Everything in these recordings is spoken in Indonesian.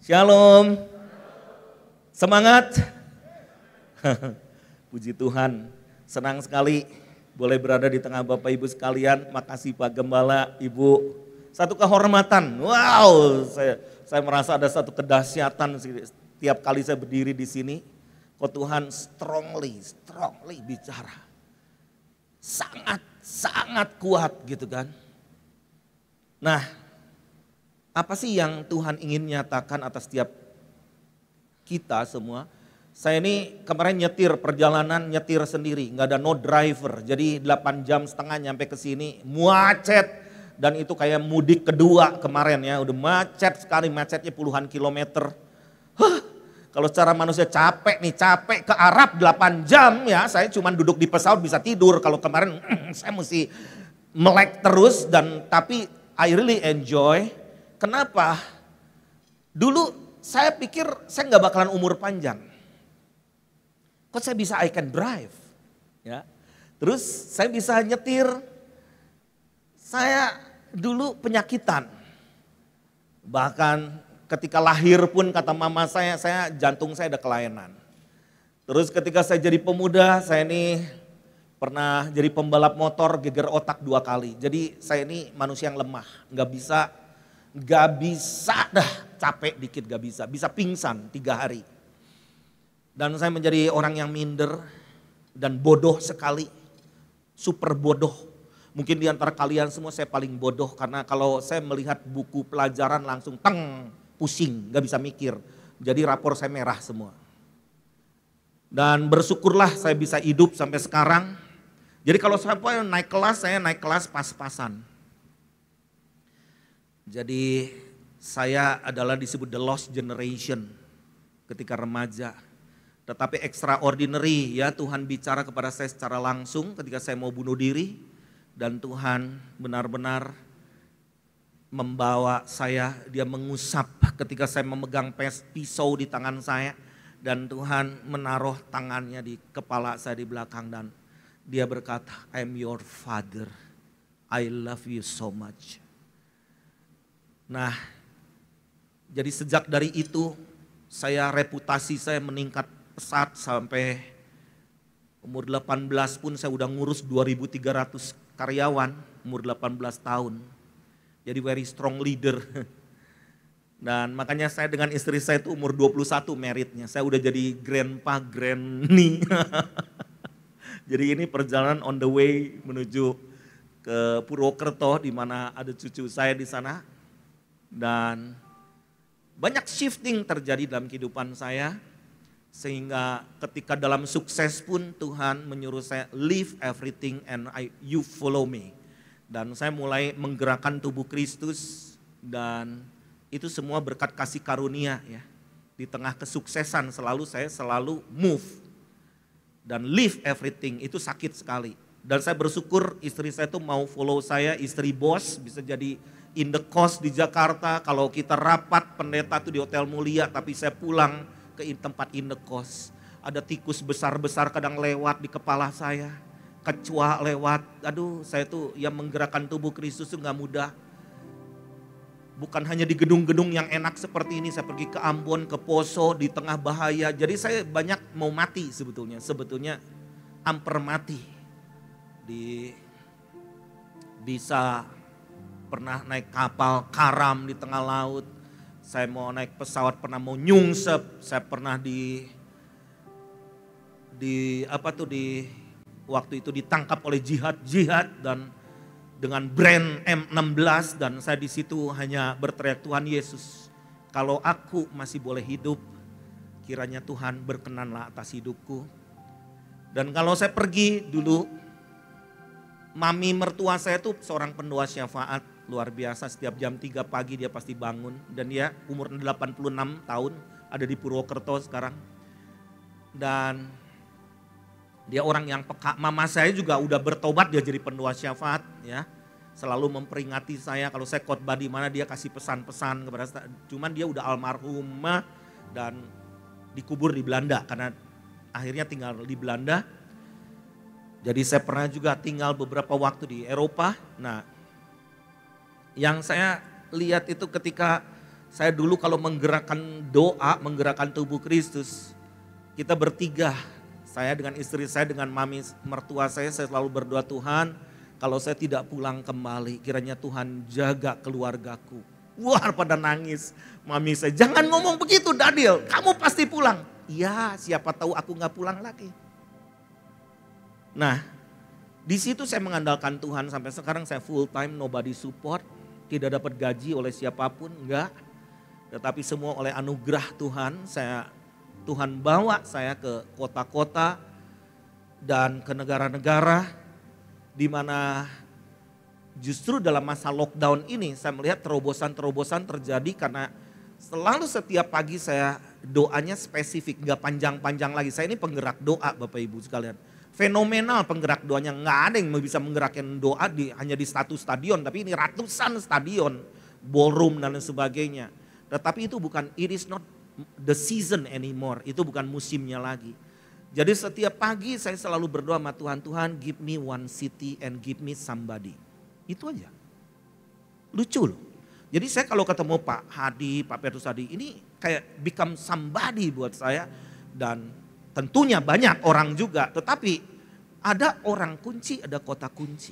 Shalom. Semangat. Puji Tuhan. Senang sekali boleh berada di tengah Bapak Ibu sekalian. Makasih Pak Gembala, Ibu. Satu kehormatan. Wow, saya merasa ada satu kedahsyatan setiap kali saya berdiri di sini. Kok Tuhan strongly bicara. Sangat kuat gitu kan. Nah, apa sih yang Tuhan ingin nyatakan atas setiap kita semua? Saya ini kemarin nyetir sendiri, nggak ada no driver. Jadi 8 jam setengah nyampe ke sini, macet. Dan itu kayak mudik kedua kemarin ya, udah macet sekali, macetnya puluhan kilometer. Kalau secara manusia capek ke Arab 8 jam ya, saya cuma duduk di pesawat bisa tidur. Kalau kemarin saya mesti melek terus tapi I really enjoy. Kenapa? Dulu saya pikir saya nggak bakalan umur panjang. Kok saya bisa I can drive? Ya. Terus saya bisa nyetir. Saya dulu penyakitan. Bahkan ketika lahir pun kata mama saya jantung saya ada kelainan. Terus ketika saya jadi pemuda, saya ini pernah jadi pembalap motor, geger otak 2 kali. Jadi saya ini manusia yang lemah, gak bisa dah, capek dikit gak bisa pingsan 3 hari. Dan saya menjadi orang yang minder dan bodoh sekali, super bodoh. Mungkin di antara kalian semua saya paling bodoh karena kalau saya melihat buku pelajaran langsung pusing, gak bisa mikir. Jadi rapor saya merah semua. Dan bersyukurlah saya bisa hidup sampai sekarang. Jadi kalau saya naik kelas pas-pasan. Jadi saya adalah disebut the lost generation ketika remaja. Tetapi extraordinary ya, Tuhan bicara kepada saya secara langsung ketika saya mau bunuh diri. Dan Tuhan benar-benar membawa saya, dia mengusap ketika saya memegang pisau di tangan saya. Dan Tuhan menaruh tangannya di kepala saya di belakang dan dia berkata, I'm your father, I love you so much. Nah, jadi sejak dari itu reputasi saya meningkat pesat sampai umur 18 pun saya udah ngurus 2.300 karyawan, umur 18 tahun. Jadi very strong leader. Dan makanya saya dengan istri saya itu umur 21 meritnya. Saya udah jadi grandpa, granny. Jadi ini perjalanan on the way menuju ke Purwokerto di mana ada cucu saya di sana. Dan banyak shifting terjadi dalam kehidupan saya. Sehingga ketika dalam sukses pun Tuhan menyuruh saya leave everything and you follow me. Dan saya mulai menggerakkan tubuh Kristus dan itu semua berkat kasih karunia ya. Di tengah kesuksesan saya selalu move. Dan leave everything itu sakit sekali. Dan saya bersyukur istri saya tuh mau follow saya, istri bos bisa jadi in the coast di Jakarta. Kalau kita rapat pendeta tuh di Hotel Mulia tapi saya pulang ke tempat in the coast. Ada tikus besar-besar kadang lewat di kepala saya. Kecoa lewat, aduh saya tuh yang menggerakkan tubuh Kristus tuh gak mudah. Bukan hanya di gedung-gedung yang enak seperti ini, saya pergi ke Ambon, ke Poso, di tengah bahaya. Jadi saya banyak mau mati sebetulnya amper mati. Bisa pernah naik kapal karam di tengah laut. Saya mau naik pesawat, pernah mau nyungsep. Saya pernah waktu itu ditangkap oleh jihad dan dengan brand M16 dan saya di situ hanya berteriak, Tuhan Yesus, kalau aku masih boleh hidup, kiranya Tuhan berkenanlah atas hidupku. Dan kalau saya pergi dulu, mami mertua saya tuh seorang pendoa syafaat luar biasa. Setiap jam 3 pagi dia pasti bangun dan dia umur 86 tahun, ada di Purwokerto sekarang. Dan dia orang yang peka. Mama saya juga udah bertobat, dia jadi pendoa syafaat ya. Selalu memperingati saya kalau saya khotbah di mana dia kasih pesan-pesan kepada saya. Cuman dia udah almarhumah dan dikubur di Belanda karena akhirnya tinggal di Belanda. Jadi saya pernah juga tinggal beberapa waktu di Eropa. Nah, yang saya lihat itu ketika Saya dulu kalau menggerakkan doa, menggerakkan tubuh Kristus, kita bertiga, saya dengan istri saya, dengan mami mertua saya selalu berdoa, Tuhan kalau saya tidak pulang kembali, kiranya Tuhan jaga keluargaku. Wah, pada nangis. Mami saya, jangan ngomong begitu Daniel, kamu pasti pulang. Iya, siapa tahu aku gak pulang lagi. Nah, di situ saya mengandalkan Tuhan sampai sekarang. Saya full time, nobody support, tidak dapat gaji oleh siapapun, enggak. Tetapi semua oleh anugerah Tuhan, Tuhan bawa saya ke kota-kota dan ke negara-negara di mana justru dalam masa lockdown ini saya melihat terobosan-terobosan terjadi karena selalu setiap pagi saya doanya spesifik, gak panjang-panjang lagi. Saya ini penggerak doa Bapak Ibu sekalian. Fenomenal penggerak doanya, gak ada yang bisa menggerakkan doa hanya di satu stadion. Tapi ini ratusan stadion, ballroom dan sebagainya. Tetapi itu bukan, it is not the season anymore. Itu bukan musimnya lagi. Jadi setiap pagi saya selalu berdoa sama Tuhan, Tuhan give me one city and give me somebody. Itu aja. Lucu loh. Jadi saya kalau ketemu Pak Hadi, Pak Petrus Hadi, ini kayak become somebody buat saya. Dan tentunya banyak orang juga, tetapi ada orang kunci, ada kota kunci.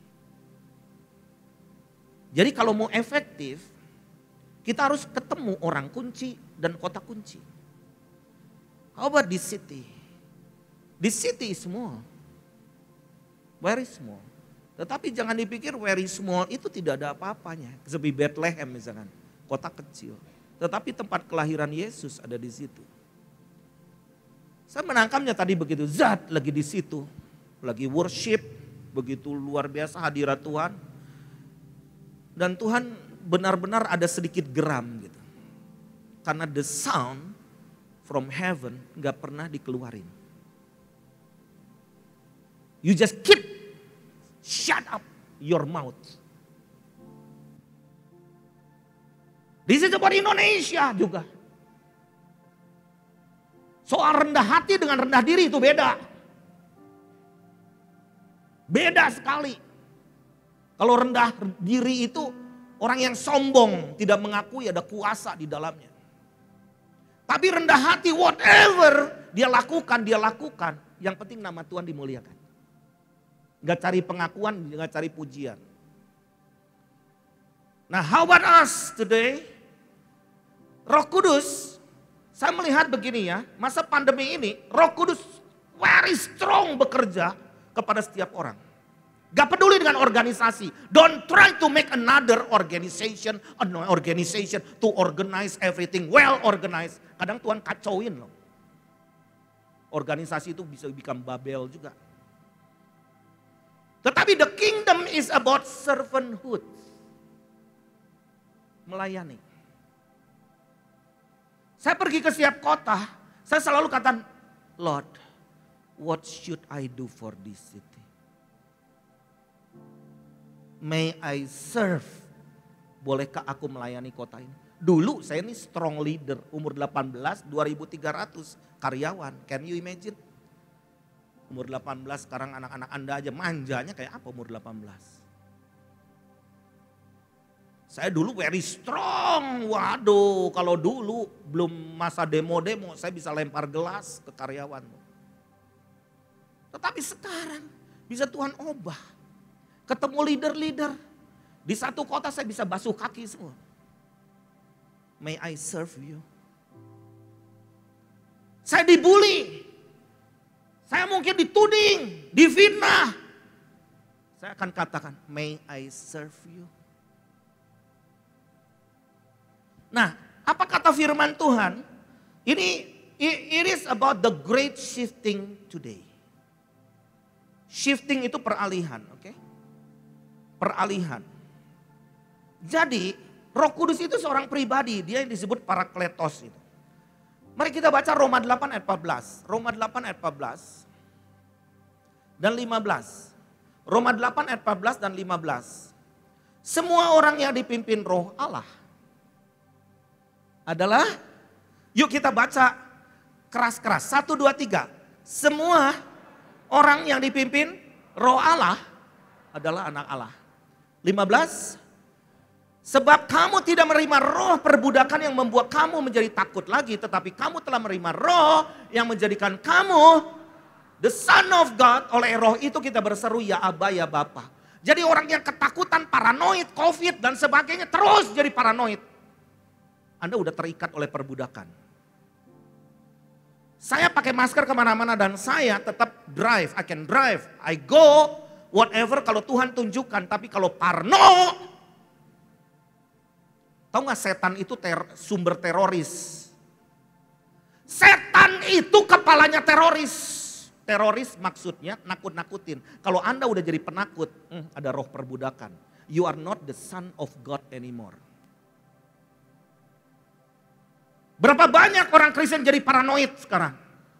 Jadi kalau mau efektif, kita harus ketemu orang kunci dan kota kunci. How about this city? This city is small, very small. Tetapi jangan dipikir very small itu tidak ada apa-apanya. Seperti Bethlehem misalkan, kota kecil. Tetapi tempat kelahiran Yesus ada di situ. Saya menangkapnya tadi begitu, Zat lagi di situ. Lagi worship, begitu luar biasa hadirat Tuhan. Dan Tuhan benar-benar ada sedikit geram gitu. Karena the sound from heaven gak pernah dikeluarin. You just keep shut up your mouth. This is about Indonesia juga. Soal rendah hati dengan rendah diri itu beda. Beda sekali. Kalau rendah diri itu orang yang sombong, tidak mengakui ada kuasa di dalamnya. Tapi rendah hati whatever dia lakukan. Yang penting nama Tuhan dimuliakan. Gak cari pengakuan, gak cari pujian. Nah, how about us today? Roh Kudus, saya melihat begini ya, masa pandemi ini Roh Kudus very strong bekerja kepada setiap orang. Gak peduli dengan organisasi. Don't try to make another organization to organize everything well organized. Kadang Tuhan kacauin loh. Organisasi itu bisa become Babel juga. Tetapi the kingdom is about servanthood. Melayani. Saya pergi ke setiap kota, saya selalu katakan, Lord, what should I do for this city? May I serve? Bolehkah aku melayani kota ini? Dulu saya ini strong leader, umur 18, 2.300 karyawan. Can you imagine? Umur 18 sekarang anak-anak Anda aja manjanya kayak apa umur 18. Saya dulu very strong, waduh kalau dulu belum masa demo-demo saya bisa lempar gelas ke karyawan. Tetapi sekarang bisa Tuhan ubah. Ketemu leader-leader, di satu kota saya bisa basuh kaki semua. May I serve you? Saya dibully. Saya mungkin dituding, difitnah. Saya akan katakan, may I serve you? Nah, apa kata firman Tuhan? It is about the great shifting today. Shifting itu peralihan, oke? Peralihan. Jadi, Roh Kudus itu seorang pribadi, dia yang disebut Parakletos itu. Mari kita baca Roma 8 ayat 14. Roma 8 ayat 14 dan 15. Roma 8 ayat 14 dan 15. Semua orang yang dipimpin Roh Allah adalah, yuk kita baca keras-keras. 1, 2, 3. Semua orang yang dipimpin Roh Allah adalah anak Allah. 15. Sebab kamu tidak menerima roh perbudakan yang membuat kamu menjadi takut lagi. Tetapi kamu telah menerima roh yang menjadikan kamu the son of God. Oleh roh itu kita berseru ya Aba ya Bapa. Jadi orang yang ketakutan, paranoid, covid dan sebagainya terus jadi paranoid. Anda udah terikat oleh perbudakan. Saya pakai masker kemana-mana dan saya tetap drive. I can drive, I go, whatever kalau Tuhan tunjukkan. Tapi kalau parno, tahu gak setan itu sumber teroris. Setan itu kepalanya teroris. Teroris maksudnya nakut-nakutin. Kalau Anda udah jadi penakut, ada roh perbudakan. You are not the son of God anymore. Berapa banyak orang Kristen jadi paranoid sekarang?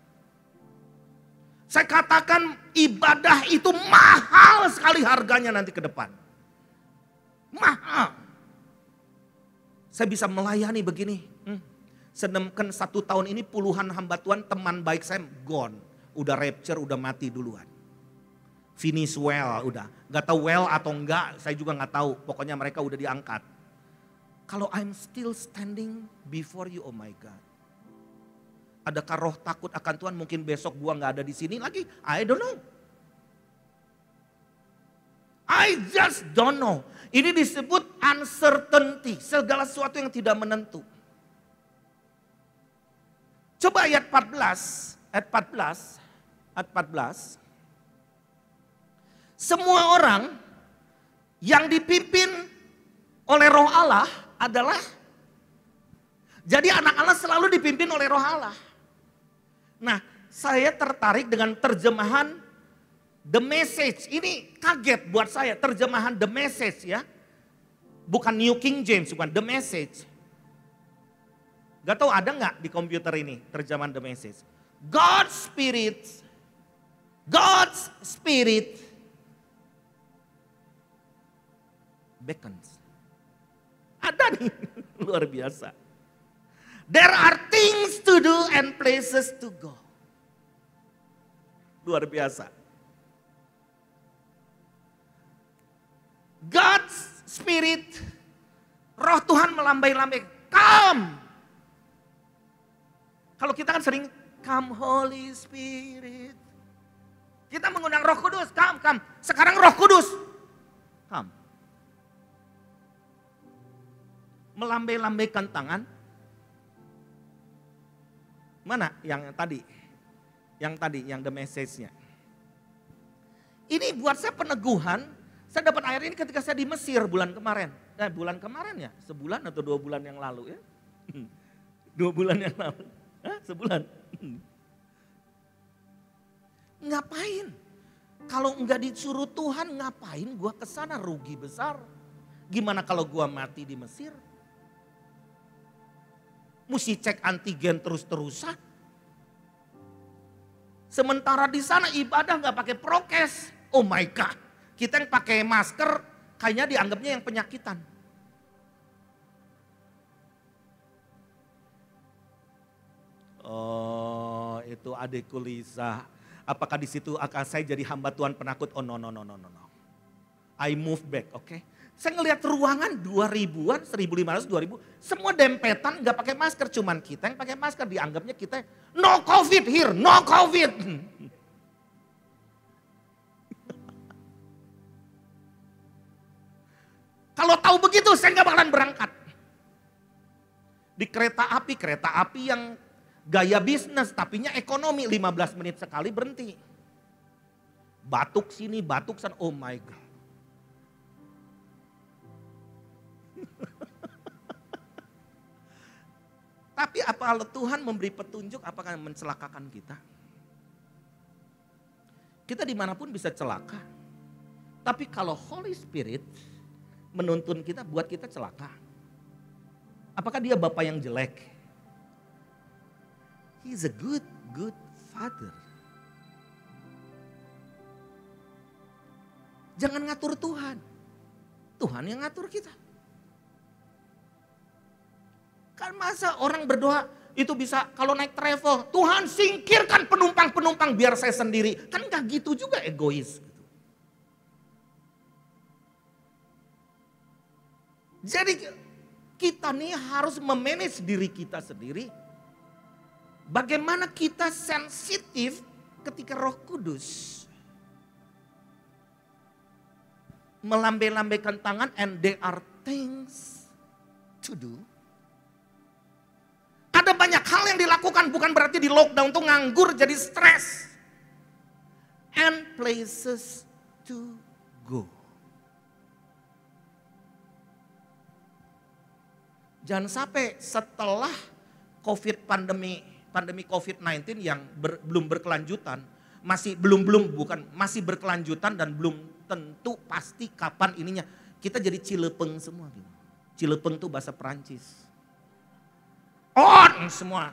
Saya katakan ibadah itu mahal sekali harganya nanti ke depan. Mahal. Saya bisa melayani begini. Sedangkan 1 tahun ini puluhan hamba Tuhan teman baik saya gone. Udah rapture, udah mati duluan. Finish well, udah. Gak tahu well atau enggak, saya juga gak tahu. Pokoknya mereka udah diangkat. Kalau I'm still standing before you, oh my God. Adakah roh takut akan Tuhan? Mungkin besok gua gak ada di sini lagi. I don't know. I just don't know. Ini disebut uncertainty. Segala sesuatu yang tidak menentu. Coba ayat 14. Ayat 14. Semua orang yang dipimpin oleh roh Allah adalah, jadi anak Allah selalu dipimpin oleh roh Allah. Nah, saya tertarik dengan terjemahan The Message. Ini kaget buat saya, terjemahan The Message ya. Bukan New King James, bukan The Message. Gak tahu ada gak di komputer ini terjemahan The Message. God's Spirit beckons. Ada nih, luar biasa. There are things to do and places to go. Luar biasa. God's Spirit, roh Tuhan melambai-lambai, come. Kalau kita kan sering, come Holy Spirit. Kita mengundang Roh Kudus, come. Sekarang Roh Kudus, come. Melambai-lambaikan tangan. Mana yang tadi? Yang the message-nya. Ini buat saya peneguhan. Saya dapat air ini ketika saya di Mesir bulan kemarin. Bulan kemarin ya? Sebulan atau 2 bulan yang lalu ya? 2 bulan yang lalu. Sebulan. Ngapain? Kalau enggak disuruh Tuhan, ngapain gua ke sana? Rugi besar. Gimana kalau gua mati di Mesir? Mesti cek antigen terus-terusan. Sementara di sana ibadah nggak pakai prokes. Oh my God. Kita yang pakai masker kayaknya dianggapnya yang penyakitan. Oh itu adikku Lisa. Apakah di situ akan saya jadi hamba Tuhan penakut? Oh no. I move back, oke. Saya ngelihat ruangan 2000-an, 1500, 2000, semua dempetan nggak pakai masker, cuman kita yang pakai masker dianggapnya kita no COVID here, no COVID. Kalau tahu begitu saya nggak bakalan berangkat. Di kereta api yang gaya bisnis, tapinya ekonomi, 15 menit sekali berhenti. Batuk sini, batuk sana, oh my God. Tapi apa kalau Tuhan memberi petunjuk apakah mencelakakan kita? Kita dimanapun bisa celaka. Tapi kalau Holy Spirit menuntun kita, buat kita celaka. Apakah dia Bapa yang jelek? He's a good father. Jangan ngatur Tuhan. Tuhan yang ngatur kita. Kan masa orang berdoa itu bisa kalau naik travel, Tuhan singkirkan penumpang-penumpang biar saya sendiri. Kan gak gitu juga, egois. Jadi kita nih harus memanage diri kita sendiri. Bagaimana kita sensitif ketika Roh Kudus melambai-lambaikan tangan, and there are things to do. Ada banyak hal yang dilakukan, bukan berarti di lockdown tuh nganggur jadi stres. And places to go. Jangan sampai setelah pandemi COVID-19 yang belum berkelanjutan, masih berkelanjutan dan belum tentu pasti kapan ininya. Kita jadi cilepeng semua gitu. Cilepeng tuh bahasa Perancis. On semua.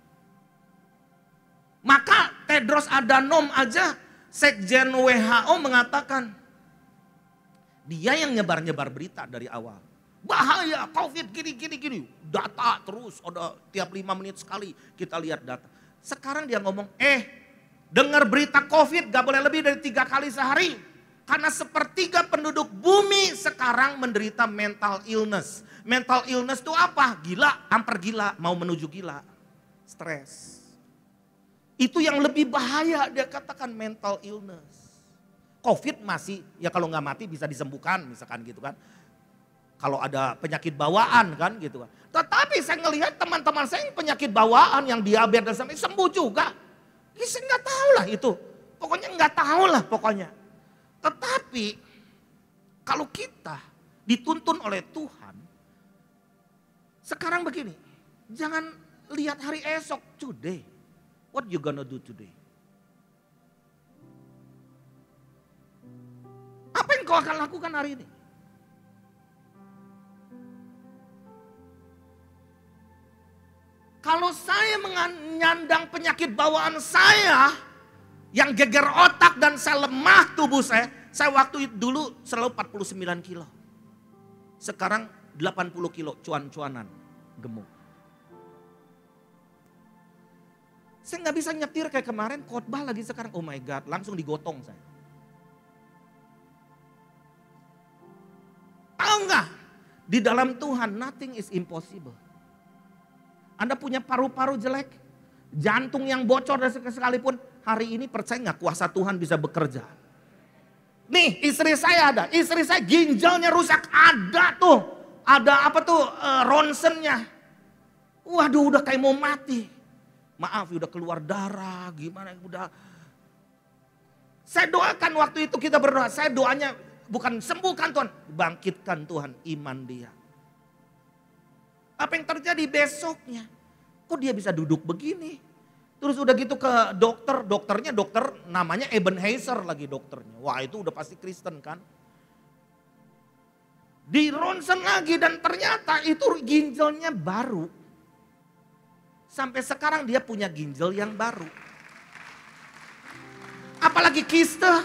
Maka Tedros Adhanom aja, Sekjen WHO mengatakan, dia yang nyebar-nyebar berita dari awal. Bahaya COVID gini. Data terus, ada tiap 5 menit sekali kita lihat data. Sekarang dia ngomong, dengar berita COVID gak boleh lebih dari 3 kali sehari. Karena sepertiga penduduk bumi sekarang menderita mental illness. Mental illness itu apa? Gila, hampir gila, mau menuju gila. Stres. Itu yang lebih bahaya, dia katakan mental illness. COVID masih, ya kalau nggak mati bisa disembuhkan misalkan gitu kan. Kalau ada penyakit bawaan kan gitu kan. Tetapi saya ngelihat teman-teman saya yang penyakit bawaan, yang diabetes sampai sembuh juga. Ya, saya nggak tahu lah itu. Pokoknya nggak tahu lah pokoknya. Tetapi kalau kita dituntun oleh Tuhan, sekarang begini, jangan lihat hari esok, today. What you gonna do today? Apa yang kau akan lakukan hari ini? Kalau saya menyandang penyakit bawaan saya, yang geger otak dan saya lemah tubuh saya waktu itu dulu selalu 49 kilo. Sekarang 80 kilo, cuan-cuanan, gemuk. Saya nggak bisa nyetir kayak kemarin, khotbah lagi sekarang, oh my God, langsung digotong saya. Tahu nggak? Di dalam Tuhan nothing is impossible. Anda punya paru-paru jelek, jantung yang bocor dan sekalipun, hari ini percaya nggak kuasa Tuhan bisa bekerja? Nih istri saya ginjalnya rusak, ada ronsennya. Waduh udah kayak mau mati. Maaf udah keluar darah, gimana udah. Saya doakan waktu itu kita berdoa, saya doanya bukan sembuhkan Tuhan, bangkitkan Tuhan iman dia. Apa yang terjadi besoknya? Kok dia bisa duduk begini? Terus udah gitu ke dokternya dokter namanya Ebenezer lagi dokternya. Wah itu udah pasti Kristen kan. Di ronsen lagi dan ternyata itu ginjalnya baru. Sampai sekarang dia punya ginjal yang baru. Apalagi kista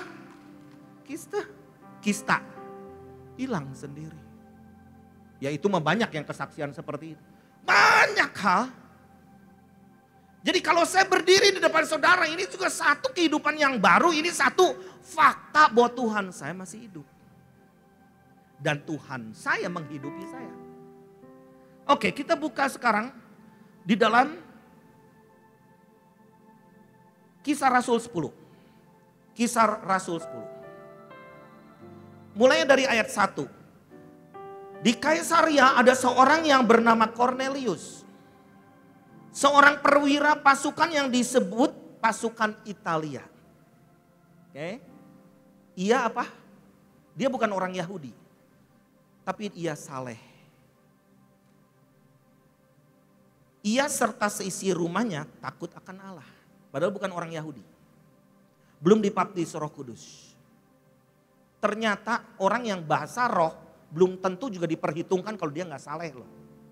hilang sendiri. Ya itu mah banyak yang kesaksian seperti itu. Banyak hal. Jadi kalau saya berdiri di depan saudara, ini juga satu kehidupan yang baru, ini satu fakta bahwa Tuhan saya masih hidup. Dan Tuhan saya menghidupi saya. Oke, kita buka sekarang di dalam Kisah Rasul 10. Kisah Rasul 10. Mulai dari ayat 1. Di Kaisaria ada seorang yang bernama Cornelius. Seorang perwira pasukan yang disebut pasukan Italia. Oke. Ia apa? Dia bukan orang Yahudi. Tapi ia saleh. Ia serta seisi rumahnya takut akan Allah. Padahal bukan orang Yahudi. Belum dibaptis Roh Kudus. Ternyata orang yang bahasa roh belum tentu juga diperhitungkan kalau dia nggak saleh loh.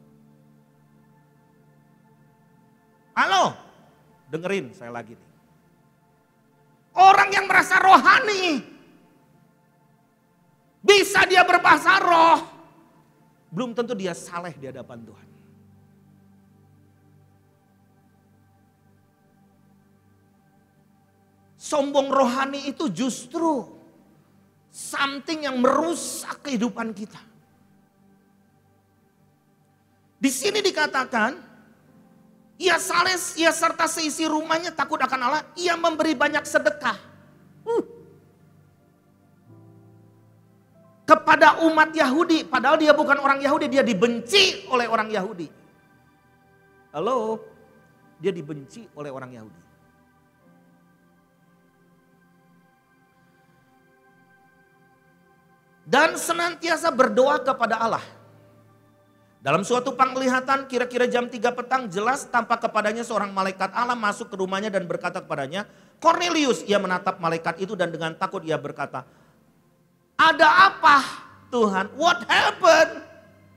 Halo, dengerin saya lagi nih. Orang yang merasa rohani, bisa dia berbahasa roh, belum tentu dia saleh di hadapan Tuhan. Sombong rohani itu justru something yang merusak kehidupan kita. Di sini dikatakan, ia serta seisi rumahnya takut akan Allah, ia memberi banyak sedekah. Kepada umat Yahudi, padahal dia bukan orang Yahudi, dia dibenci oleh orang Yahudi. Halo, dia dibenci oleh orang Yahudi. Dan senantiasa berdoa kepada Allah. Dalam suatu penglihatan kira-kira jam 3 petang jelas tampak kepadanya seorang malaikat Allah masuk ke rumahnya dan berkata kepadanya, Cornelius. Ia menatap malaikat itu dan dengan takut ia berkata, ada apa Tuhan? What happened?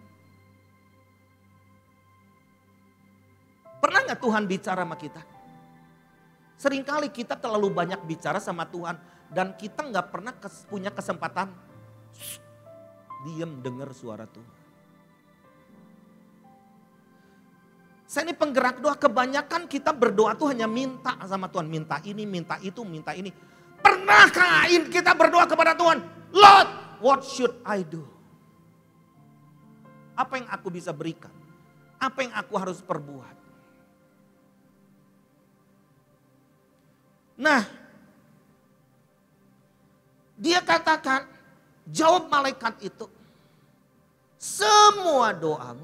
Pernah gak Tuhan bicara sama kita? Seringkali kita terlalu banyak bicara sama Tuhan dan kita gak pernah punya kesempatan diam dengar suara Tuhan. Saya ini penggerak doa, kebanyakan kita berdoa tuh hanya minta sama Tuhan. Minta ini, minta itu, minta ini. Pernahkah kita berdoa kepada Tuhan? Lord, what should I do? Apa yang aku bisa berikan? Apa yang aku harus perbuat? Nah, dia katakan, jawab malaikat itu, semua doamu,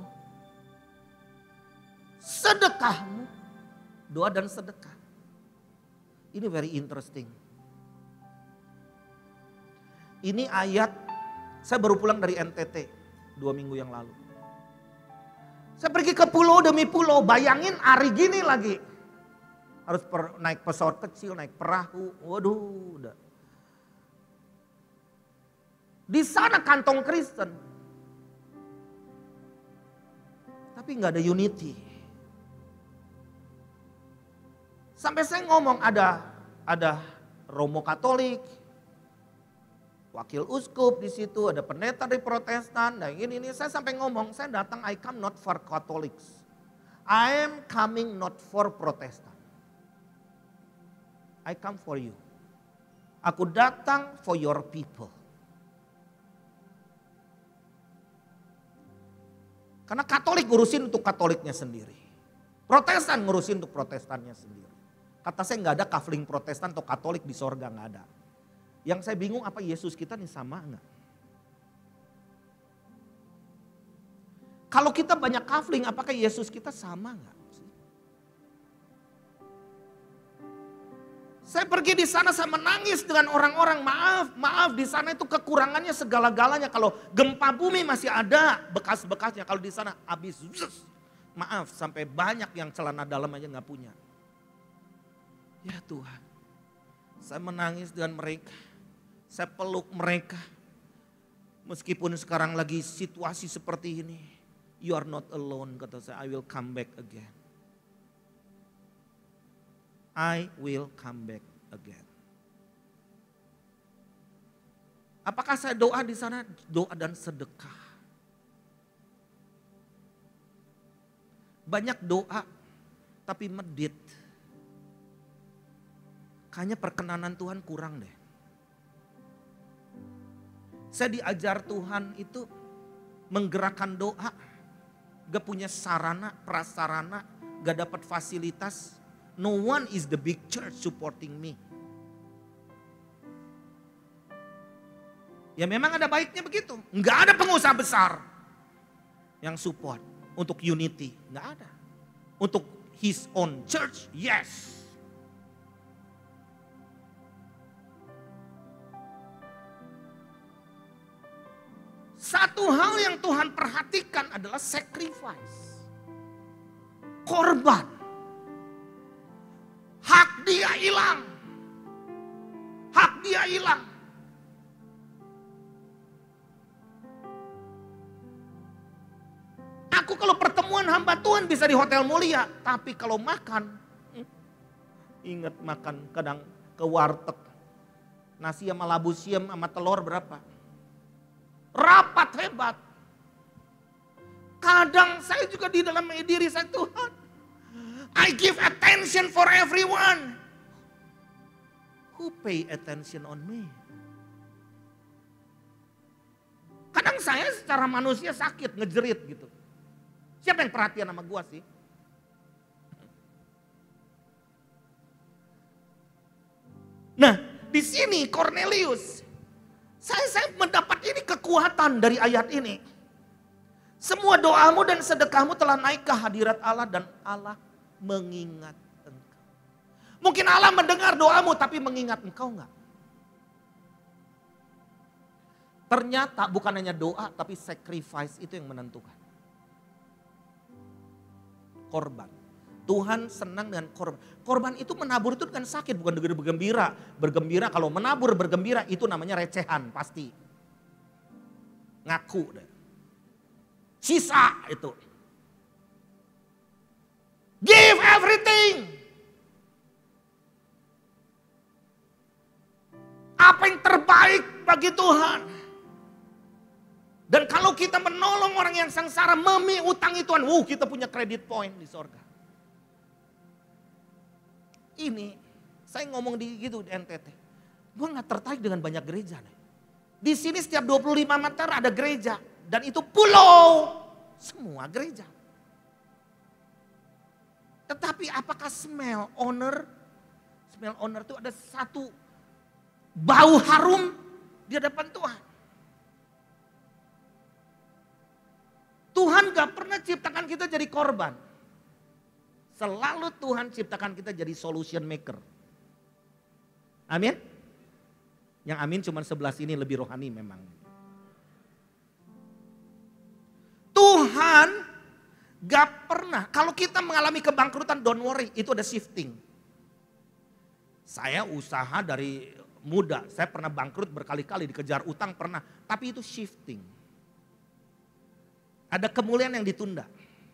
sedekahmu, doa dan sedekah. Ini very interesting. Ini ayat, saya baru pulang dari NTT 2 minggu yang lalu. Saya pergi ke pulau demi pulau, bayangin hari gini lagi. Harus naik pesawat kecil, naik perahu, waduh udah. Di sana kantong Kristen. Tapi nggak ada unity. Sampai saya ngomong ada Romo Katolik, wakil uskup di situ, ada pendeta dari Protestan, dan ini saya sampai ngomong, saya datang I come not for Catholics. I am coming not for Protestan. I come for you. Aku datang for your people. Karena Katolik ngurusin untuk Katoliknya sendiri. Protestan ngurusin untuk Protestannya sendiri. Kata saya nggak ada kafling Protestan atau Katolik di sorga, nggak ada. Yang saya bingung apa Yesus kita nih sama nggak? Kalau kita banyak kafling, apakah Yesus kita sama nggak? Saya pergi di sana, saya menangis dengan orang-orang, maaf di sana itu kekurangannya segala-galanya. Kalau gempa bumi masih ada bekas-bekasnya, kalau di sana habis, maaf sampai banyak yang celana dalam aja nggak punya. Ya Tuhan, saya menangis dengan mereka, saya peluk mereka. Meskipun sekarang lagi situasi seperti ini, you are not alone, kata saya, I will come back again. I will come back again. Apakah saya doa di sana? Doa dan sedekah. Banyak doa, tapi medit. Kayaknya perkenanan Tuhan kurang deh. Saya diajar Tuhan itu menggerakkan doa. Gak punya sarana, prasarana, gak dapat fasilitas. No one is the big church supporting me. Ya memang ada baiknya begitu. Enggak ada pengusaha besar yang support untuk unity. Enggak ada. Untuk his own church, yes. Satu hal yang Tuhan perhatikan adalah sacrifice. Korban. Hak dia hilang. Hak dia hilang. Aku kalau pertemuan hamba Tuhan bisa di hotel mulia. Tapi kalau makan, ingat makan kadang ke warteg. Nasi sama labu siam sama telur berapa? Rapat hebat. Kadang saya juga di dalam diri saya, Tuhan, I give attention for everyone. Who pay attention on me? Kadang saya secara manusia sakit, ngejerit gitu. Siapa yang perhatian sama gua sih? Nah, di sini Cornelius, saya mendapat ini kekuatan dari ayat ini. Semua doamu dan sedekahmu telah naik ke hadirat Allah dan Allah mengingat engkau. Mungkin Allah mendengar doamu tapi mengingat engkau enggak? Ternyata bukan hanya doa tapi sacrifice itu yang menentukan. Korban. Tuhan senang dengan korban. Korban itu menabur itu dengan sakit, bukan dengan bergembira. Bergembira, kalau menabur bergembira itu namanya recehan pasti. Ngaku deh. Sisa itu. Give everything. Apa yang terbaik bagi Tuhan. Dan kalau kita menolong orang yang sengsara, utang Tuhan, kita punya credit point di sorga. Ini, saya ngomong di NTT. Gue gak tertarik dengan banyak gereja nih. Di sini setiap 25 meter ada gereja. Dan itu pulau. Semua gereja. Tetapi apakah smell honor? Smell honor itu ada satu bau harum di hadapan Tuhan. Tuhan gak pernah ciptakan kita jadi korban. Selalu Tuhan ciptakan kita jadi solution maker. Amin? Yang amin cuma sebelah sini lebih rohani memang. Tuhan gak pernah, kalau kita mengalami kebangkrutan don't worry, itu ada shifting. Saya usaha dari muda, saya pernah bangkrut berkali-kali, dikejar utang pernah. Tapi itu shifting. Ada kemuliaan yang ditunda.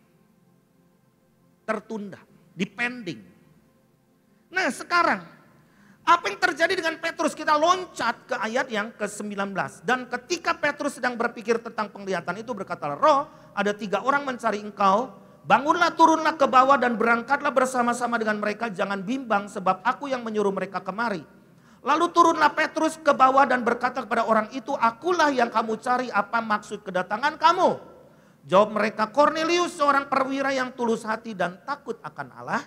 Tertunda, depending. Nah sekarang, apa yang terjadi dengan Petrus? Kita loncat ke ayat yang ke-19. Dan ketika Petrus sedang berpikir tentang penglihatan itu berkata, Roh ada 3 orang mencari engkau. Bangunlah, turunlah ke bawah dan berangkatlah bersama-sama dengan mereka. Jangan bimbang sebab aku yang menyuruh mereka kemari. Lalu turunlah Petrus ke bawah dan berkata kepada orang itu, akulah yang kamu cari, apa maksud kedatangan kamu? Jawab mereka, Cornelius seorang perwira yang tulus hati dan takut akan Allah.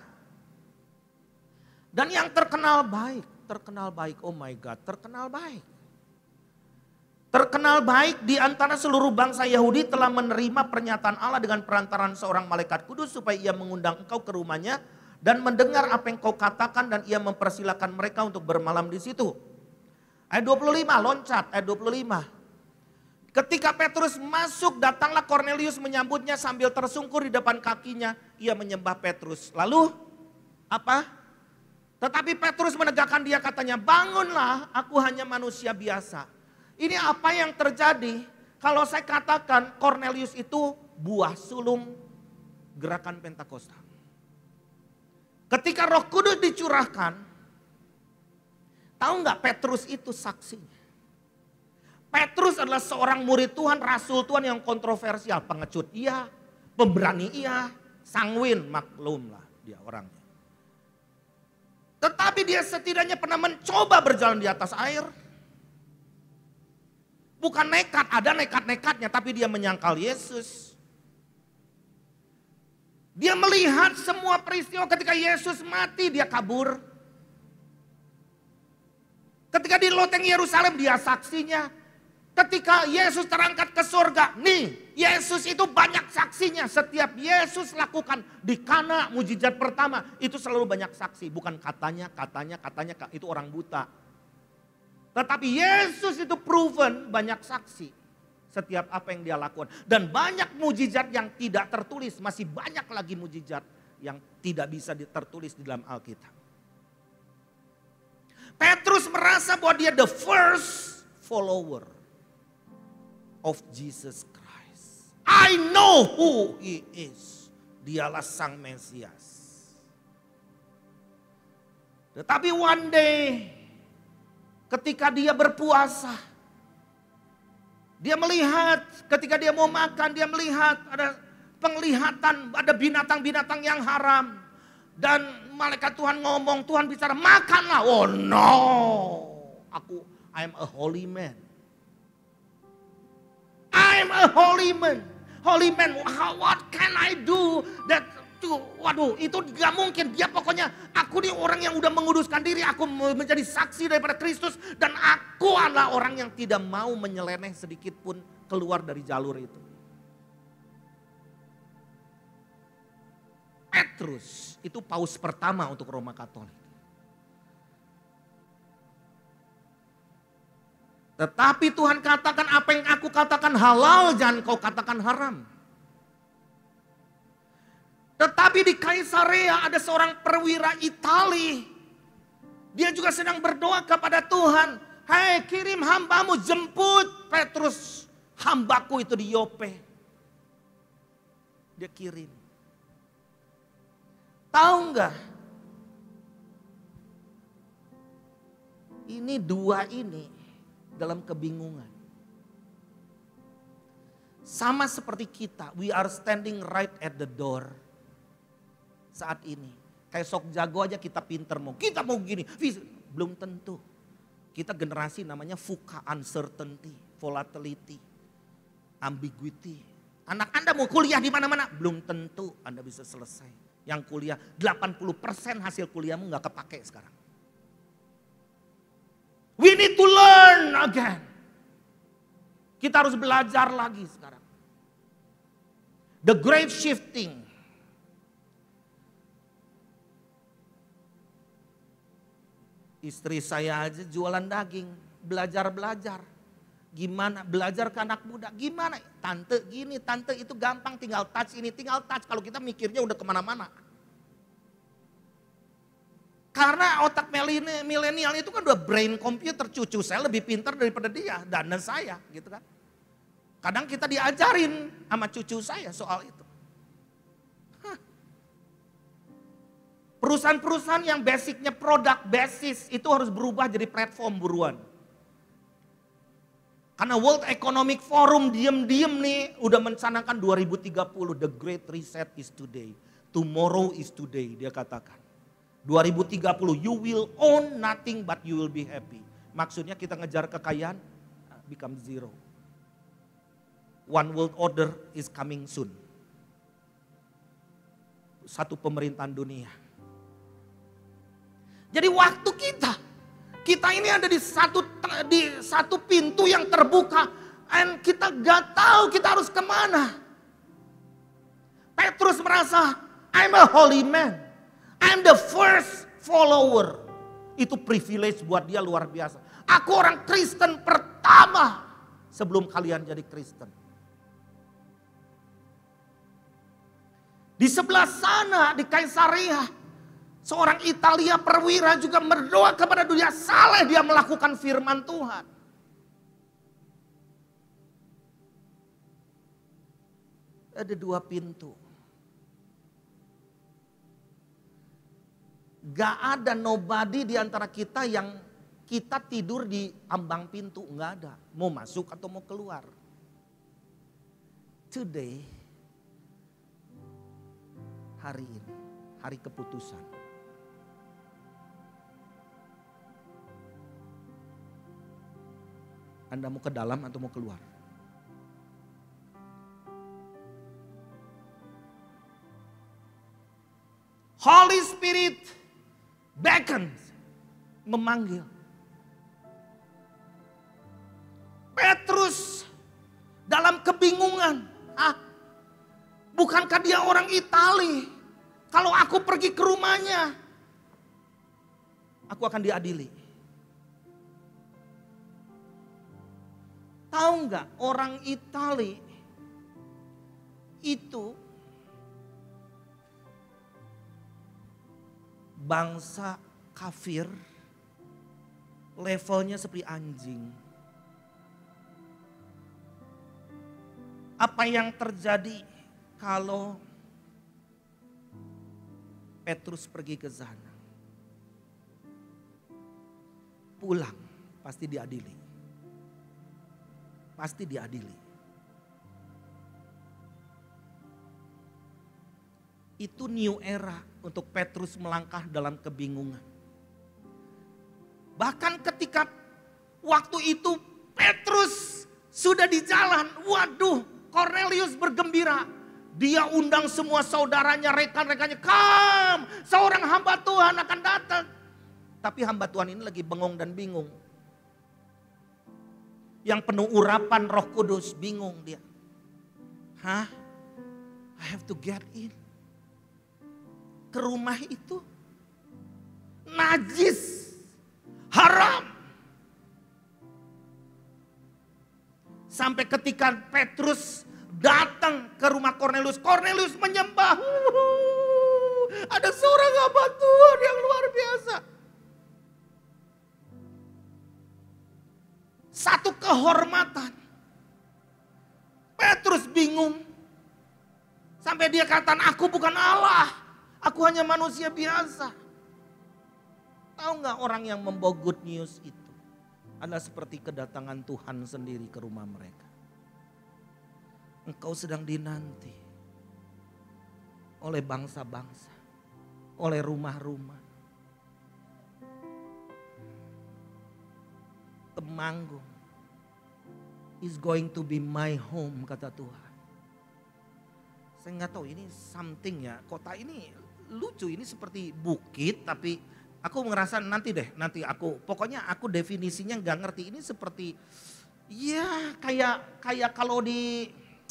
Dan yang terkenal baik, oh my God, terkenal baik. Terkenal baik di antara seluruh bangsa Yahudi telah menerima pernyataan Allah dengan perantaran seorang malaikat kudus supaya ia mengundang engkau ke rumahnya dan mendengar apa yang kau katakan dan ia mempersilahkan mereka untuk bermalam di situ. Ayat 25, loncat ayat 25. Ketika Petrus masuk, datanglah Cornelius menyambutnya sambil tersungkur di depan kakinya. Ia menyembah Petrus. Lalu apa? Tetapi Petrus menegakkan dia katanya, bangunlah, aku hanya manusia biasa. Ini apa yang terjadi? Kalau saya katakan Cornelius itu buah sulung gerakan Pentakosta. Ketika Roh Kudus dicurahkan, tahu nggak Petrus itu saksinya? Petrus adalah seorang murid Tuhan, rasul Tuhan yang kontroversial. Pengecut iya, pemberani iya, sanguin, maklum lah dia orangnya. Tetapi dia setidaknya pernah mencoba berjalan di atas air. Bukan nekat, ada nekat-nekatnya, tapi dia menyangkal Yesus. Dia melihat semua peristiwa ketika Yesus mati, dia kabur. Ketika di loteng Yerusalem, dia saksinya. Ketika Yesus terangkat ke surga, nih Yesus itu banyak saksinya. Setiap Yesus lakukan di Kana mujizat pertama itu selalu banyak saksi. Bukan katanya, itu orang buta. Tetapi Yesus itu proven banyak saksi. Setiap apa yang dia lakukan. Dan banyak mujizat yang tidak tertulis. Masih banyak lagi mujizat yang tidak bisa tertulis di dalam Alkitab. Petrus merasa bahwa dia the first follower of Jesus Christ. I know who he is. Dialah sang Mesias. Tetapi one day ketika dia berpuasa, dia melihat ketika dia mau makan, dia melihat ada penglihatan, ada binatang-binatang yang haram. Dan malaikat Tuhan ngomong, Tuhan bicara, makanlah. Oh no, I am a holy man. I'm a holy man. holy man, what can I do that waduh, itu gak mungkin. Dia pokoknya, aku nih orang yang udah menguduskan diri, aku menjadi saksi daripada Kristus, dan aku adalah orang yang tidak mau menyeleneh sedikit pun keluar dari jalur itu. Petrus itu paus pertama untuk Roma Katolik. Tetapi Tuhan katakan, apa yang aku katakan halal, jangan kau katakan haram. Tetapi di Kaisarea ada seorang perwira Itali. Dia juga sedang berdoa kepada Tuhan. Hei, kirim hambamu, jemput Petrus, hambaku itu di Yope. Dia kirim. Tahu nggak? Ini dua ini dalam kebingungan. Sama seperti kita, we are standing right at the door. Saat ini, kayak sok jago aja kita pinter kita mau gini, belum tentu. Kita generasi namanya VUCA, uncertainty, volatility, ambiguity. Anak Anda mau kuliah di mana-mana, belum tentu Anda bisa selesai. Yang kuliah 80% hasil kuliahmu nggak kepake sekarang. We need to learn again. Kita harus belajar lagi sekarang. The great shifting. Istri saya aja jualan daging, belajar. Gimana? Belajar ke anak muda, gimana? Tante gini, tante itu gampang, tinggal touch ini, tinggal touch. Kalau kita mikirnya udah kemana-mana. Karena otak milenial itu kan udah brain computer, cucu saya lebih pintar daripada dia, dan saya gitu kan. Kadang kita diajarin sama cucu saya soal itu. Perusahaan-perusahaan yang basicnya produk basis itu harus berubah jadi platform buruan. Karena World Economic Forum diem-diem nih udah mencanangkan 2030, the great reset is today, tomorrow is today, dia katakan. 2030 you will own nothing but you will be happy. Maksudnya kita ngejar kekayaan become zero. One world order is coming soon. Satu pemerintahan dunia. Jadi waktu kita ini ada di satu pintu yang terbuka, and kita gak tahu kita harus kemana. Petrus merasa, I'm a holy man. I'm the first follower. Itu privilege buat dia luar biasa. Aku orang Kristen pertama sebelum kalian jadi Kristen. Di sebelah sana di Kaisarea, seorang Italia perwira juga berdoa kepada dunia, saleh dia melakukan firman Tuhan. Ada dua pintu. Gak ada nobody di antara kita yang kita tidur di ambang pintu. Gak ada. Mau masuk atau mau keluar. Today, hari ini, hari keputusan. Anda mau ke dalam atau mau keluar? Holy Spirit beckons, memanggil. Petrus dalam kebingungan. Bukankah dia orang Itali? Kalau aku pergi ke rumahnya, aku akan diadili. Tahu nggak, orang Itali itu bangsa kafir, levelnya seperti anjing. Apa yang terjadi kalau Petrus pergi ke sana? Pulang, pasti diadili. Pasti diadili. Itu new era untuk Petrus melangkah dalam kebingungan. Bahkan ketika waktu itu Petrus sudah di jalan, waduh, Cornelius bergembira. Dia undang semua saudaranya, rekan-rekannya. Come, seorang hamba Tuhan akan datang. Tapi hamba Tuhan ini lagi bengong dan bingung. Yang penuh urapan Roh Kudus, bingung dia. Hah? I have to get in. Ke rumah itu. Najis. Haram. Sampai ketika Petrus datang ke rumah Cornelius. Cornelius menyembah. Ada seorang hamba Tuhan yang luar biasa. Satu kehormatan. Petrus bingung. Sampai dia katakan, aku bukan Allah. Aku hanya manusia biasa. Tahu gak orang yang membawa good news itu adalah seperti kedatangan Tuhan sendiri ke rumah mereka. Engkau sedang dinanti oleh bangsa-bangsa, oleh rumah-rumah. Temanggung is going to be my home, kata Tuhan. Saya nggak tahu ini something ya, kota ini lucu, ini seperti bukit tapi aku ngerasa nanti pokoknya aku definisinya nggak ngerti. Ini seperti ya kayak kalau di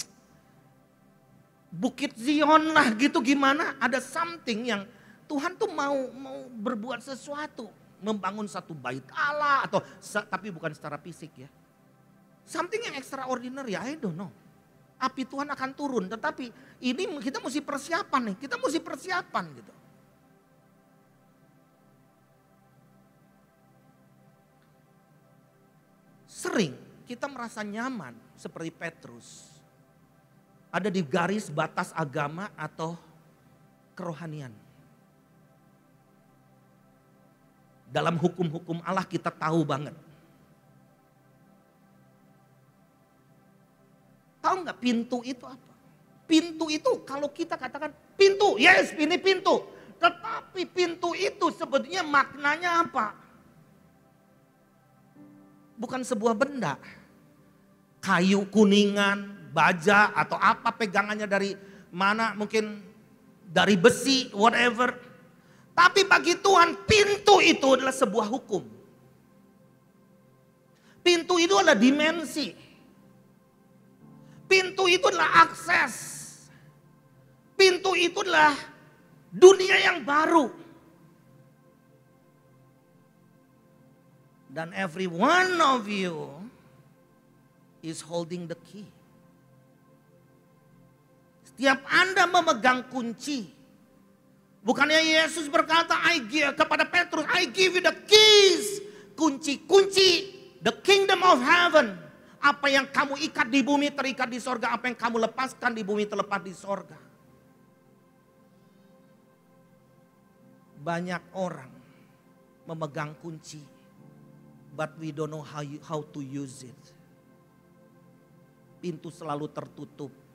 Bukit Zion lah gitu, gimana ada something yang Tuhan tuh mau berbuat sesuatu. Membangun satu bait Allah tapi bukan secara fisik ya. Something yang extraordinary, I don't know. Api Tuhan akan turun, tetapi ini kita mesti persiapan nih, kita mesti persiapan gitu. Sering kita merasa nyaman seperti Petrus. Ada di garis batas agama atau kerohanian. Dalam hukum-hukum Allah kita tahu banget. Tahu nggak pintu itu apa? Pintu itu kalau kita katakan pintu, yes ini pintu. Tetapi pintu itu sebetulnya maknanya apa? Bukan sebuah benda. Kayu kuningan, baja atau apa pegangannya dari mana, mungkin dari besi, whatever. Tapi bagi Tuhan pintu itu adalah sebuah hukum. Pintu itu adalah dimensi. Pintu itu adalah akses. Pintu itu adalah dunia yang baru. Dan every one of you is holding the key. Setiap Anda memegang kunci. Bukannya Yesus berkata kepada Petrus, I give you the keys. Kunci-kunci the kingdom of heaven. Apa yang kamu ikat di bumi terikat di sorga. Apa yang kamu lepaskan di bumi terlepas di sorga. Banyak orang memegang kunci. But we don't know how to use it. Pintu selalu tertutup.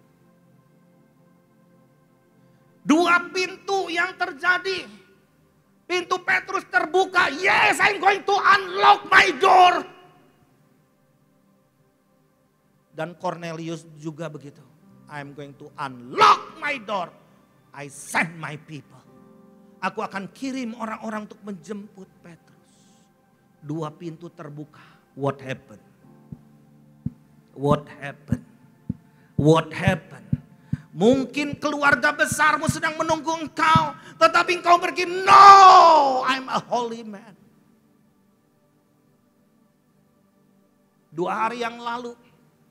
Dua pintu yang terjadi. Pintu Petrus terbuka. Yes, I'm going to unlock my door. Dan Cornelius juga begitu. I'm going to unlock my door. I send my people. Aku akan kirim orang-orang untuk menjemput Petrus. Dua pintu terbuka. What happened? What happened? What happened? Mungkin keluarga besarmu sedang menunggu engkau. Tetapi engkau pergi, no, I'm a holy man. 2 hari yang lalu,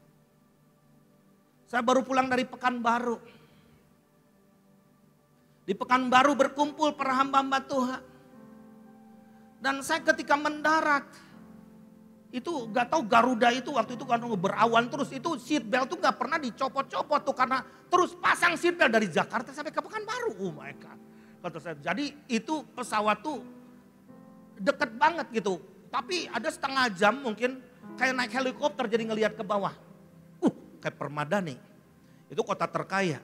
saya baru pulang dari Pekanbaru. Di Pekanbaru berkumpul para hamba-hamba Tuhan. Dan saya ketika mendarat, itu gak tahu Garuda itu waktu itu kan berawan terus, itu seat belt tuh gak pernah dicopot-copot tuh karena terus pasang seat belt dari Jakarta sampai ke Pekanbaru. Oh my God. Kata saya, jadi itu pesawat tuh deket banget gitu. Tapi ada setengah jam mungkin kayak naik helikopter jadi ngelihat ke bawah. Kayak Permadani. Itu kota terkaya.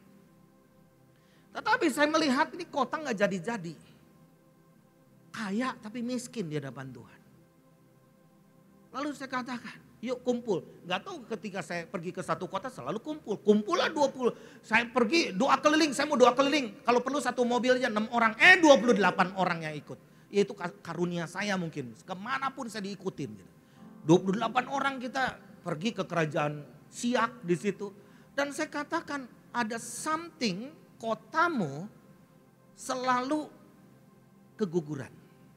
Tetapi saya melihat ini kota gak jadi-jadi. Kaya tapi miskin di hadapan Tuhan. Lalu saya katakan, yuk kumpul. Gak tahu ketika saya pergi ke satu kota selalu kumpul. Kumpulah 20. Saya pergi doa keliling, saya mau doa keliling. Kalau perlu satu mobil aja 6 orang, 28 orang yang ikut. Yaitu karunia saya mungkin. Kemanapun saya diikutin. Gitu. 28 orang kita pergi ke kerajaan Siak di situ. Dan saya katakan ada something kotamu selalu keguguran.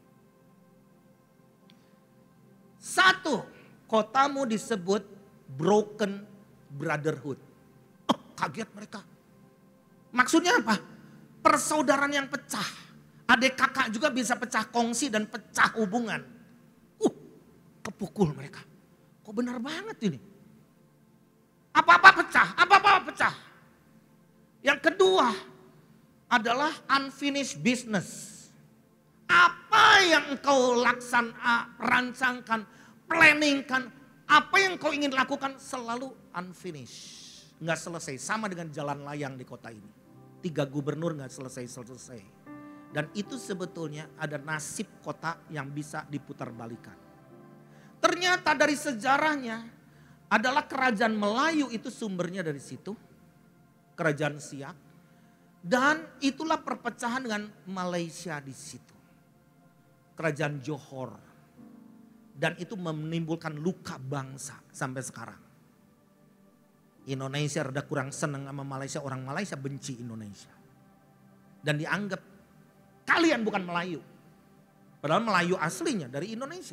Satu, kotamu disebut broken brotherhood. Oh, kaget mereka. Maksudnya apa? Persaudaraan yang pecah. Adik kakak juga bisa pecah kongsi dan pecah hubungan. Kepukul mereka. Kok benar banget ini? Apa-apa pecah, apa-apa pecah. Yang kedua adalah unfinished business. Apa yang engkau rancangkan, planningkan, apa yang kau ingin lakukan selalu unfinished. Nggak selesai, sama dengan jalan layang di kota ini. 3 gubernur nggak selesai. Dan itu sebetulnya ada nasib kota yang bisa diputar-balikan. Ternyata dari sejarahnya adalah kerajaan Melayu itu sumbernya dari situ. Kerajaan Siak. Dan itulah perpecahan dengan Malaysia di situ. Kerajaan Johor. Dan itu menimbulkan luka bangsa sampai sekarang. Indonesia rada kurang senang sama Malaysia. Orang Malaysia benci Indonesia. Dan dianggap kalian bukan Melayu. Padahal Melayu aslinya dari Indonesia.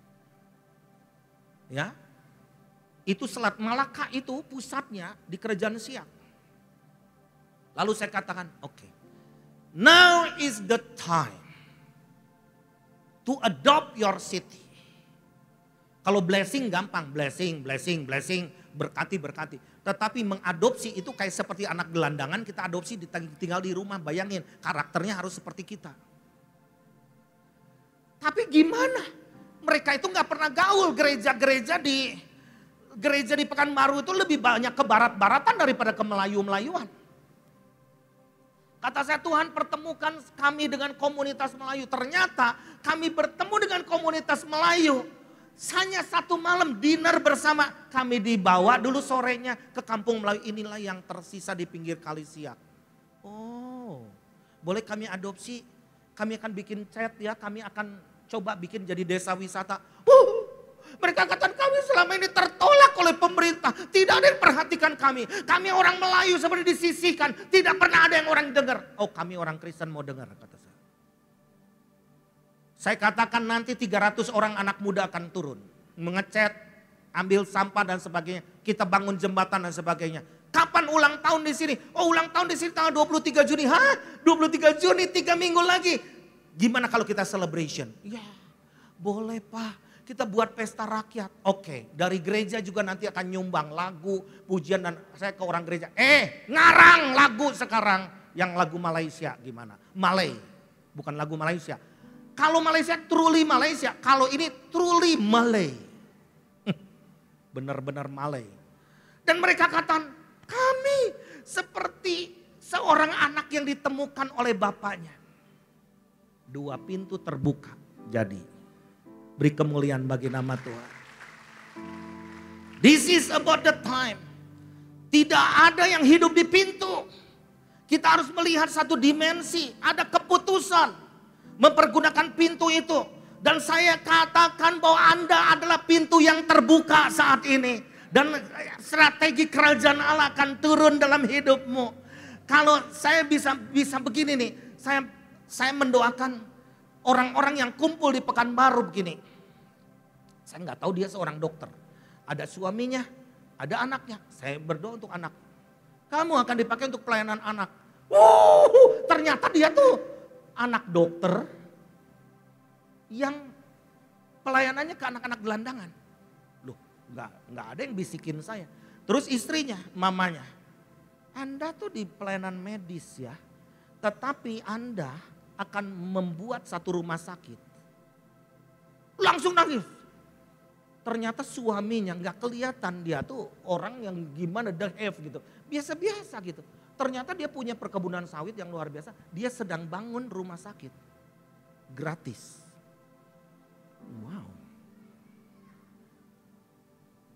Ya, itu Selat Malaka itu pusatnya di kerajaan Siak. Lalu saya katakan, oke, now is the time to adopt your city. Kalau blessing gampang, blessing, berkati. Tetapi mengadopsi itu kayak seperti anak gelandangan, kita adopsi tinggal di rumah, bayangin karakternya harus seperti kita. Tapi gimana? Mereka itu gak pernah gaul, gereja di Pekanbaru itu lebih banyak ke barat-baratan daripada ke Melayu-Melayuan. Kata saya, Tuhan pertemukan kami dengan komunitas Melayu. Ternyata kami bertemu dengan komunitas Melayu. Hanya 1 malam dinner bersama. Kami dibawa dulu sorenya ke kampung Melayu. Inilah yang tersisa di pinggir Kali Siak. Oh, boleh kami adopsi. Kami akan bikin chat ya. Kami akan coba bikin jadi desa wisata. Mereka katakan kami selama ini tertolak oleh pemerintah. Tidak ada yang perhatikan kami. Kami orang Melayu seperti disisihkan. Tidak pernah ada yang orang dengar. Oh, kami orang Kristen mau dengar, kata saya. Saya katakan nanti 300 orang anak muda akan turun. Mengecat, ambil sampah dan sebagainya. Kita bangun jembatan dan sebagainya. Kapan ulang tahun di sini? Oh, ulang tahun di sini tanggal 23 Juni. Hah? 23 Juni 3 minggu lagi. Gimana kalau kita celebration? Ya, boleh Pak. Kita buat pesta rakyat. Oke, dari gereja juga nanti akan nyumbang lagu, pujian dan saya ke orang gereja. Ngarang lagu sekarang yang lagu Malaysia gimana? Malay, bukan lagu Malaysia. Kalau Malaysia truly Malaysia, kalau ini truly Malay. Benar-benar Malay. Dan mereka katakan, kami seperti seorang anak yang ditemukan oleh bapaknya. 2 pintu terbuka jadi. Beri kemuliaan bagi nama Tuhan. This is about the time. Tidak ada yang hidup di pintu. Kita harus melihat satu dimensi. Ada keputusan. Mempergunakan pintu itu. Dan saya katakan bahwa Anda adalah pintu yang terbuka saat ini. Dan strategi kerajaan Allah akan turun dalam hidupmu. Kalau saya bisa begini nih. Saya mendoakan orang-orang yang kumpul di Pekanbaru begini. Saya nggak tahu dia seorang dokter. Ada suaminya, ada anaknya. Saya berdoa untuk anak. Kamu akan dipakai untuk pelayanan anak. Ternyata dia tuh anak dokter yang pelayanannya ke anak-anak gelandangan. Loh, nggak ada yang bisikin saya. Terus istrinya, mamanya. Anda tuh di pelayanan medis ya. Tetapi Anda akan membuat satu rumah sakit. Langsung nangis. Ternyata suaminya nggak kelihatan dia tuh orang yang gimana have gitu. Biasa-biasa gitu. Ternyata dia punya perkebunan sawit yang luar biasa. Dia sedang bangun rumah sakit. Gratis. Wow.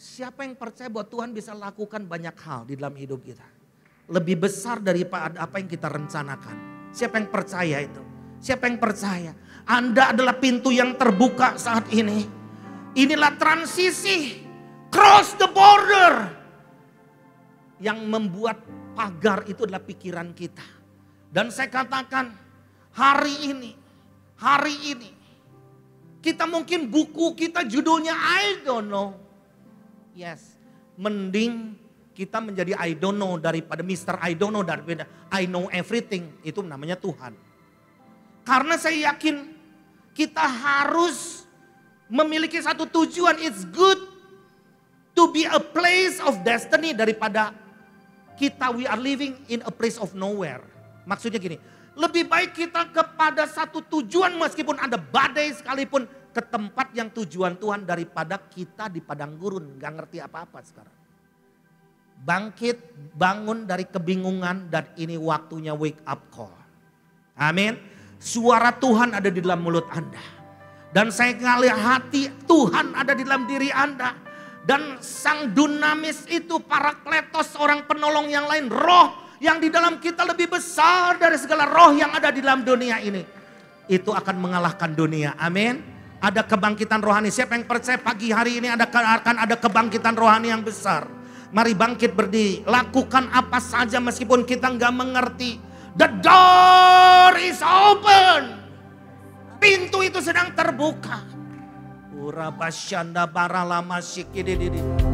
Siapa yang percaya bahwa Tuhan bisa lakukan banyak hal di dalam hidup kita? Lebih besar daripada apa yang kita rencanakan. Siapa yang percaya itu? Siapa yang percaya? Anda adalah pintu yang terbuka saat ini. Inilah transisi. Cross the border. Yang membuat pagar itu adalah pikiran kita. Dan saya katakan hari ini. Kita mungkin buku kita judulnya I don't know. Yes, mending kita menjadi I don't know daripada Mr. I don't know daripada I know everything. Itu namanya Tuhan. Karena saya yakin kita harus memiliki satu tujuan. It's good to be a place of destiny daripada kita we are living in a place of nowhere. Maksudnya gini, lebih baik kita kepada satu tujuan meskipun ada badai sekalipun. Ke tempat yang tujuan Tuhan daripada kita di padang gurun. Gak ngerti apa-apa sekarang. Bangkit, bangun dari kebingungan dan ini waktunya wake up call. Amin. Suara Tuhan ada di dalam mulut Anda. Dan saya ngelihat hati Tuhan ada di dalam diri Anda. Dan sang dunamis itu Parakletos, orang penolong yang lain. Roh yang di dalam kita lebih besar dari segala roh yang ada di dalam dunia ini. Itu akan mengalahkan dunia. Amin. Ada kebangkitan rohani. Siapa yang percaya pagi hari ini akan ada kebangkitan rohani yang besar. Mari bangkit berdiri. Lakukan apa saja meskipun kita nggak mengerti. The door is open. Pintu itu sedang terbuka. Urabasyanda baralama sikidididi.